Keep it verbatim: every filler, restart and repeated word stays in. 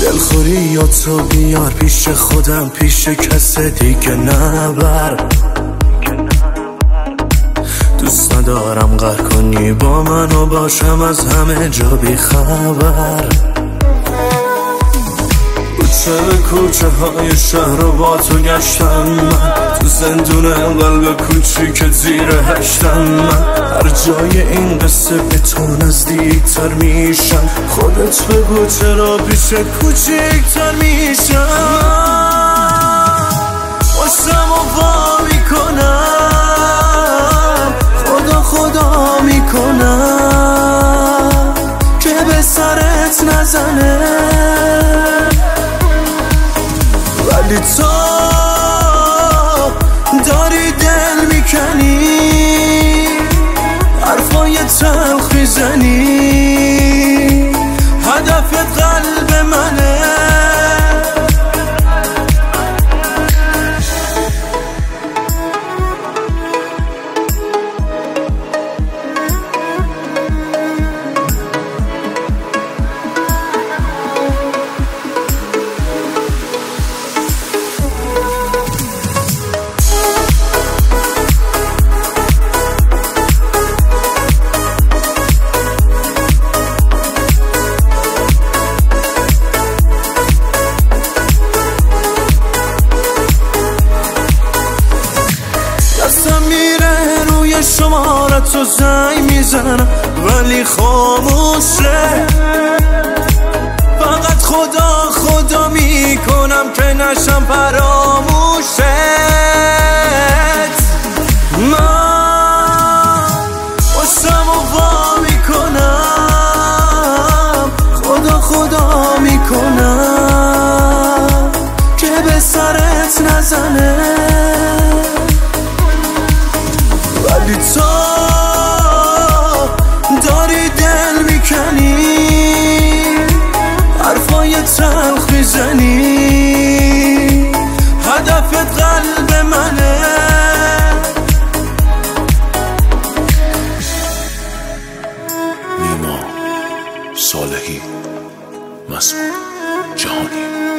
دلخوری یا تو بیار پیش خودم، پیش کس دیگه نبر. دوست ندارم قهر کنی با من و باشم از همه جا بی خبر. کوچه به کوچه های شهر رو با تو گشتم من، تو زندون قلب کوچیک زیر هشتم من. هر جای این قصه به تو نزدیکتر میشم، خودت بگو چرا پیش کوچیکتر میشم. باشم و وا میکنم، خدا خدا میکنم که به سرت نزنه، ولی تو داری دل میکنی، حرفای تلخ میزنی، هدفت قلب منه. دستم میره روی شمارت و زنگ میزنم ولی خاموشه، فقط خدا خدا میکنم که نشم فراموشت. من باشم و وا میکنم، خدا خدا میکنم که به سرت نزنه، ولی تو داری دل میکنی، حرفای تلخ میزنی، هدفت قلب منه. نیما صالحی، مسعود جهانی.